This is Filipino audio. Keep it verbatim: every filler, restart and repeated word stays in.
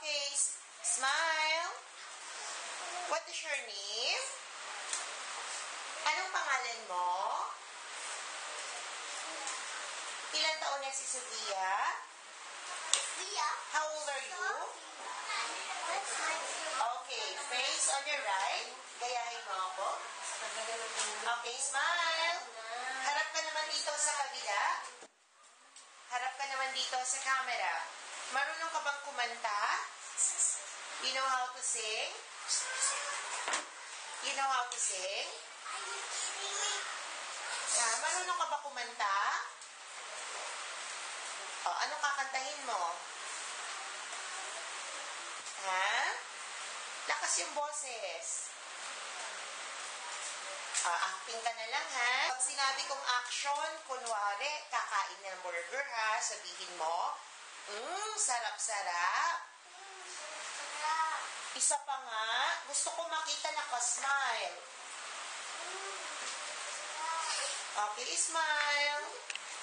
Okay, smile. What is your name? Anong pangalan mo? Ilan taon na si Sofia? Sophia. How old are you? Okay, face on your right. Gayahin mo ako. Okay, smile. Harap ka naman dito sa kabila. Harap ka naman dito sa camera. Marunong ka bang kumanta? You know how to sing? You know how to sing? Ah, marunong ka ba kumanta? Oh, anong kakantahin mo? Ha? Lakas yung boses. Ah, acting ka na lang, ha? Pag sinabi kong action, kunwari, kakain ng burger, ha? Sabihin mo, mmm, sarap-sarap. Isa pa nga, gusto ko makita naka-smile. Okay, smile.